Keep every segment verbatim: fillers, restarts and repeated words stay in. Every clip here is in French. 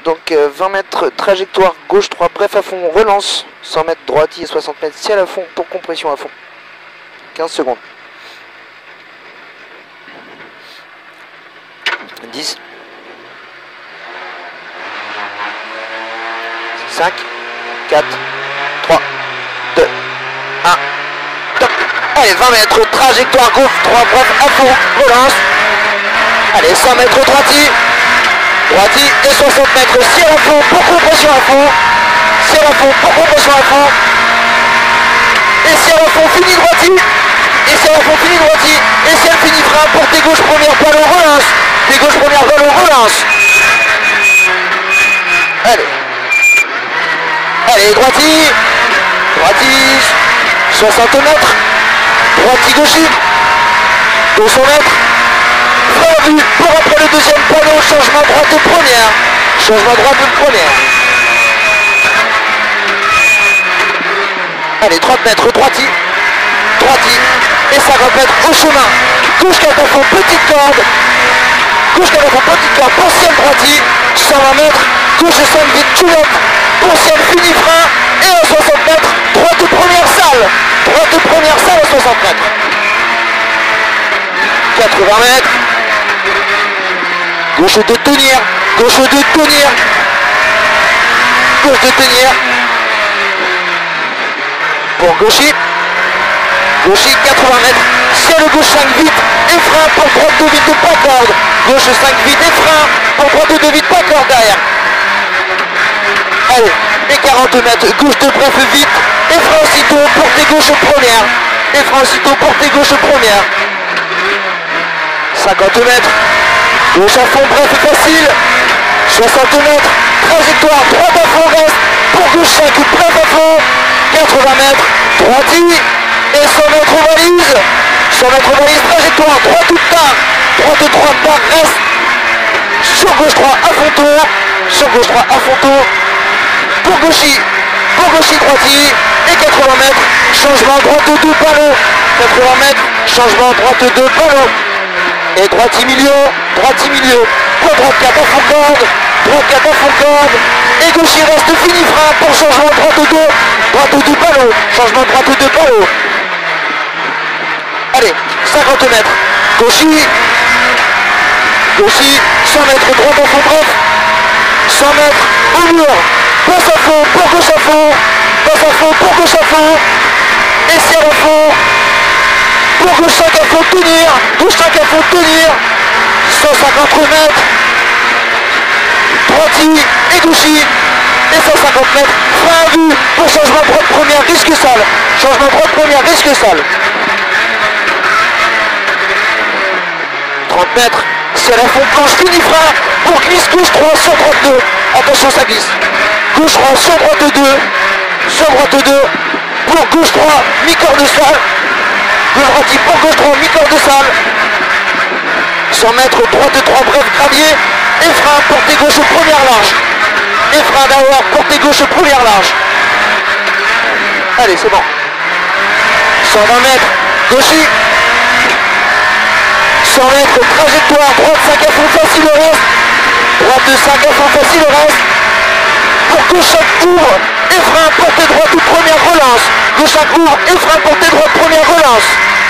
Donc euh, vingt mètres trajectoire gauche trois bref à fond, relance. cent mètres droitier et soixante mètres ciel à fond pour compression à fond. quinze secondes. dix. cinq, quatre, trois, deux, un. Top. Allez, vingt mètres trajectoire gauche trois bref à fond, relance. Allez, cent mètres droitier. Droitier et soixante mètres ciel à fond pour compression à fond. Ciel à fond pour compression à fond. Et ciel à fond fini droitier. Et ciel à fond fini droitier. Et ciel fini frein pour tes gauches première ballon relance. Tes gauches première ballon relance. Allez. Allez, droitier. Droitier. soixante mètres. Droitier gaucher. deux cents mètres. Frein vu pour après le deuxième panneau, changement droite de première. Changement droite de première. Allez, trente mètres, droitier. Droitier. Et cinquante mètres au chemin. Gauche quatre à fond, petite corde. Gauche quatre à fond, petite corde, potentiel droitier. cent vingt mètres. Gauche cinq vite, tulip. Potentiel fini frein. Et à soixante mètres, droite de première salle. Droite de première salle à soixante mètres. quatre-vingts mètres. Gauche de tenir, gauche de tenir, gauche de tenir, pour gaucher, gaucher quatre-vingts mètres, ciel gauche cinq vite, et frein pour droite de vite de pas corde, gauche cinq vite et frein pour droite de vite pas corde derrière. Allez, et quarante mètres, gauche de bref vite, et frein aussitôt pour tes gauches premières, et frein aussitôt pour tes gauches premières. cinquante mètres. Gauche à fond, bref et facile. soixante mètres. Trajectoire, droite à fond, reste. Pour gauche cinq, bref à fond. quatre-vingts mètres. Droitier. Et cent mètres aux valises. cent mètres aux valises, trajectoire, droite ou part. Droite trois, part, reste. Sur gauche trois, à fond tour. Sur gauche trois, à fond tour. Pour gaucher. Pour gaucher, droitier. Et quatre-vingts mètres. Changement droite deux, panneaux. quatre-vingts mètres. Changement droite deux, panneaux. Et droitier milieu, droitier milieu, pour droite quatre à fond corde, droite quatre à fond corde, et gaucher reste fini frein pour changement droite deux, droite deux panneaux, changement droite deux panneaux. Allez, cinquante mètres, gaucher, gaucher, cent mètres, droite à fond bref, cent mètres, au mur, passe à fond, pour gauche à fond, passe à fond, pour gauche à fond, et ciel à fond. Pour gauche cinq à fond tenir, gauche cinq à fond tenir, cent cinquante mètres, droitier et gaucher, et cent cinquante mètres, frein à vue pour changement droite première, risque sale, changement droite première, risque sale. trente mètres, ciel à fond planche, fini frein, pour glisse gauche trois sur trente-deux, attention ça glisse, gauche trois sur droite deux, sur droite deux, pour gauche trois, mi-corps de salle, gauche droitier pour gauche trois, mi-corps de salle. cent mètres, droite trois, bref, gravier. Et frein pour tes gauches première large. Et frein d'avant pour tes gauches première large. Allez, c'est bon. cent vingt mètres, gaucher. cent mètres, trajectoire, droite cinq à fond facile au reste. Droite cinq à fond facile au reste. Pour gauche cinq ouvre. Et frein pour tes droites première relance. Gauche cinq ouvre et frein pour tes droites première relance.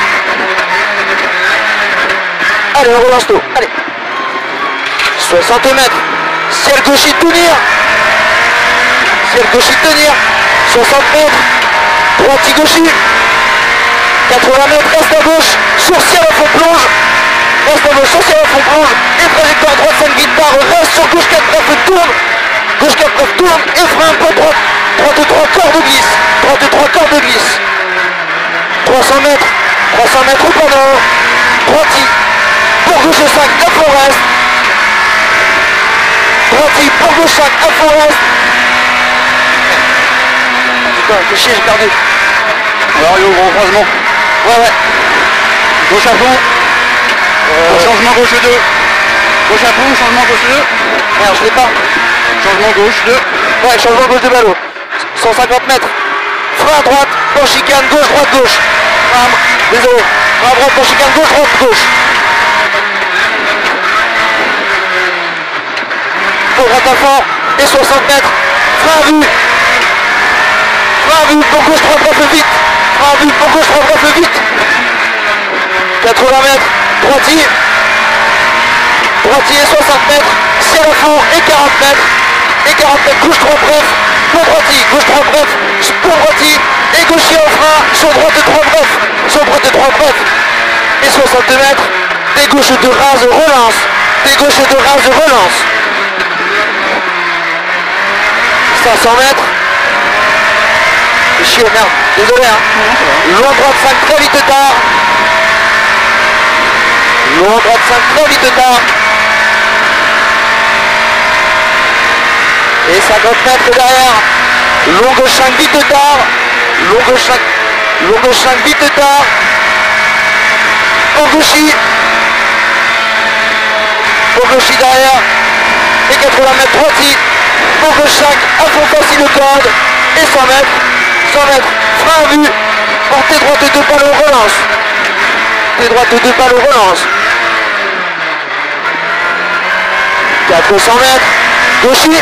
Allez, on relance tout. Allez. soixante mètres. Ciel gaucher tenir. Ciel gaucher tenir. soixante mètres. Droitier gaucher. quatre-vingts mètres. Reste à gauche. Sur ciel à fond plonge. Reste à gauche. Sur ciel à fond plonge. Et trajectoire droite cinq vite barre. Reste sur gauche quatre bref tourne. Gauche quatre bref tourne. Et frein pour droite. Droite trois corps de glisse. Droite trois corps de glisse. trois cents mètres. trois cents mètres au panneau. Droitier. Pour gauche cinq, à fond reste. Droitier, pour gauche cinq, à fond reste. Putain, que chier, j'ai perdu. Alors, il y a au grand croisement. Ouais, ouais. Gauche à fond. Euh... Changement gauche deux. Gauche à fond, changement gauche deux. Merde, je l'ai pas. Changement gauche deux. Ouais, changement gauche de ballot. cent cinquante mètres. Frein à droite, pour chicane, gauche, droite, gauche. Ah, désolé. Frein à droite, pour chicane, gauche, droite, gauche. Pour droite à fond, et soixante mètres. Frein à vue. Frein à vue pour gauche trois bref vite. Frein à vue pour gauche trois bref vite. quatre-vingts mètres. Droitier. Droitier soixante mètres. Ciel à fond et quarante mètres. Et quarante mètres gauche trois bref. Pour droitier. Gauche trois bref. Pour droitier. Et gauchier en frein. Sur droite trois bref. Sur droite trois bref. Et soixante-deux mètres. Des gauches de rase relance. Des gauches de rase relance. cinq cents mètres. Chier, merde. Désolé hein. Long droite cinq très vite tard. Long droite cinq très vite tard. Et cinquante mètres derrière. Long gauche cinq vite tard. Long gauche cinq. Long gauche cinq vite tard. Pogoschi. Pogoschi derrière. Et quatre-vingts mètres droitier. Pogoschi cinq à fond facile le corde. Et cent mètres. cent mètres. Frein à vue. Portée droite de deux balles relance. Portée droite de deux balles relance. quatre cents mètres. Gauchi.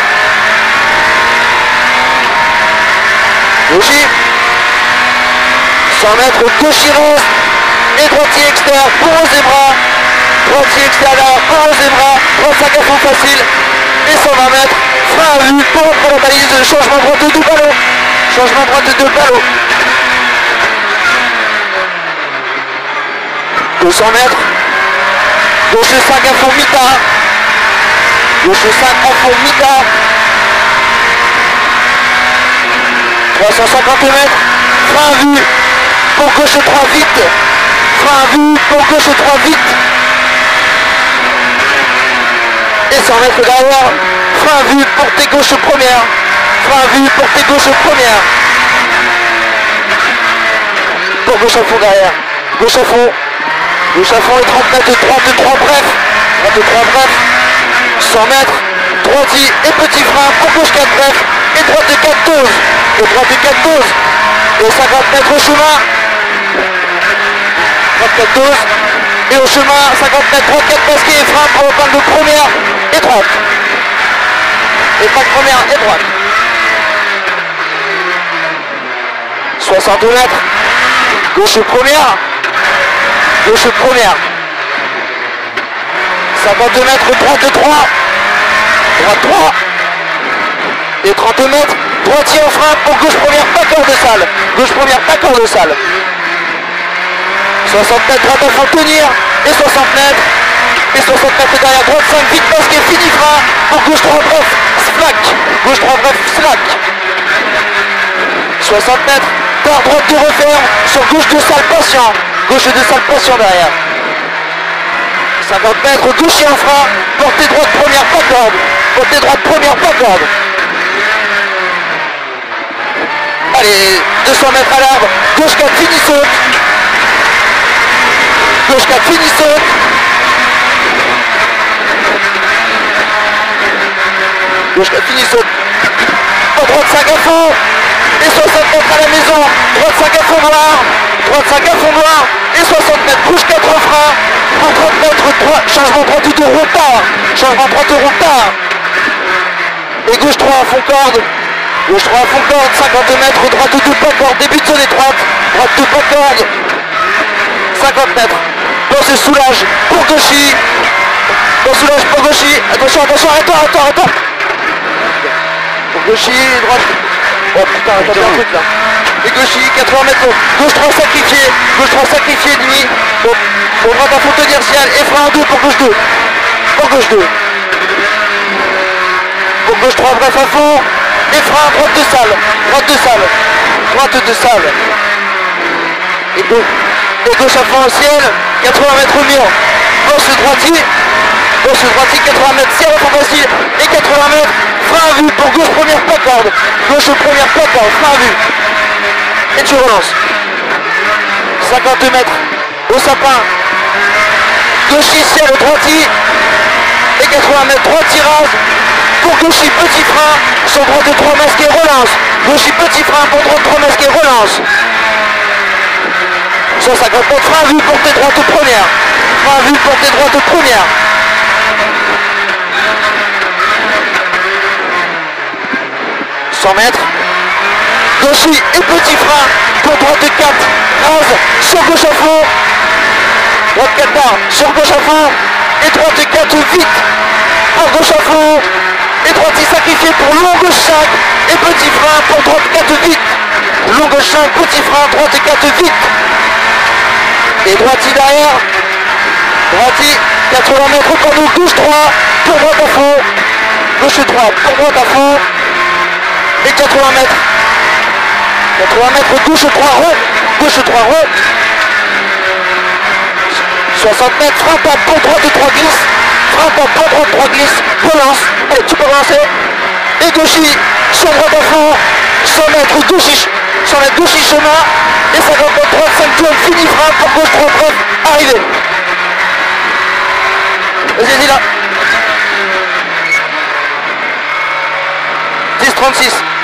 Gauchi. cent mètres. Gauchi reste. Et droitier externe pour aux zébras. Droitier extérieur pour aux zébras. trente-cinq à fond facile. Et cent vingt mètres. Frein à vue pour la balise. Changement droite de deux ballots. Changement droite de deux ballots. deux cents mètres. Gauche cinq à fond mi-tard. Gauche cinq à fond mi-tard. trois cent cinquante mètres. Frein à vue pour gauche trois vite. Frein à vue pour gauche trois vite. Et cent mètres derrière. Frein à vue pour tes gauche première. Frein à vue pour tes gauche première. Pour gauche à fond derrière. Gauche à fond. Gauche à fond et trente mètres. droite de trois bref. droite de trois bref. cent mètres. Droitier et petit frein pour gauche quatre bref. Et droite de quatre doses. Et droite de quatre doses. Et cinquante mètres au chemin. droite quatre doses. Et au chemin, cinquante mètres, droite quatre masqué et frein pour le balle de première et droite. Et pas de première et droite. soixante mètres. Gauche première. Gauche première. cinquante mètres, droite de trois. Droite trois. Et trente mètres. Droitier en frein pour gauche première, pas corps de salle. Gauche première, pas corps de salle. soixante mètres, droite à fond tenir. Et soixante mètres. Et soixante mètres derrière, droite cinq, vite masqué, fini frein. Pour gauche trois bref, slack. Gauche trois bref, slack. soixante mètres. Tard, droite de referme. Sur gauche de salle, patient. Gauche de salle, patient derrière. cinquante mètres, gaucher en frein. Portée droite première, pas corde. Portée droite première, pas corde. Allez, deux cents mètres à l'arbre. Gauche quatre, fini saute. Gauche quatre, fini saute. Gauche quatre, fini saute. En droite cinq à fond. Et soixante mètres à la maison. Droite cinq à fond noir. Droite cinq à fond noir. Et soixante mètres. Gauche quatre au frein. Pour trente mètres. droite, changement droite de retard. Changement droite de retard. Et gauche trois à fond corde. Gauche trois à fond corde. cinquante mètres. Droite deux pas corde. Début de zone étroite. Droite deux pas corde. cinquante mètres. Bon, c'est soulage pour Gauchy. Bon, soulage pour Gauchy. Attention, attention, arrête-toi, arrête-toi, arrête-toi. Pour Gauchy, droite. Oh putain, attendez un truc là. Et Gauchy, quatre-vingts mètres. Gauche trois sacrifié. Gauche trois sacrifié demi. Bon, pour droite à fond tenir ciel. Et frein deux pour gauche deux. Pour gauche deux. Pour gauche trois, bref à fond. Et frein droite de salle. Droite de salle. Droite de salle. Et deux. Et gauche à fond au ciel, quatre-vingts mètres au mur. Gauche droitier, gauche droitier, quatre-vingts mètres, ciel à fond facile. Et quatre-vingts mètres, frein à vue pour gauche première, pas corde. Gauche première, pas corde, frein à vue. Et tu relances. cinquante mètres au sapin. Gauche ciel au droitier. Et quatre-vingts mètres, droit tirage. Pour Gauchy, petit frein. Sur droite de trois masqué, relance. Gauchy, petit frein pour droite trois masqué, relance. cent cinquante mètres, frein à vue, portée droite première. Frein à vue, portée droite première. cent mètres. Gauchy et petit frein pour droite quatre. Rase sur gauche à fond. Droite quatre barres sur gauche à fond. Et droite quatre vite. Par gauche à fond. Et droite six sacrifié pour long gauche cinq. Et petit frein pour droite quatre vite. Long gauche cinq, petit frein, droite quatre vite. Et droite derrière. Droite quatre-vingts mètres pour nous. Gauche trois pour droite à fond. Gauche trois pour droite à fond. Et quatre-vingts mètres. quatre-vingts mètres, gauche trois rond. Gauche trois rond. soixante mètres, frein pas pour droite trois glisse. Frein pas pour droite trois glisse. Relance. Allez, tu peux relancer. Et Gauchy sur droite à fond. cent mètres, Gauchy. cent mètres, Gauchy chemin. Et cinquante mètres, droite cinq tours. Fini frein pour gauche trois bref. Arrivé. Vas-y, vas-y là. dix trente-six.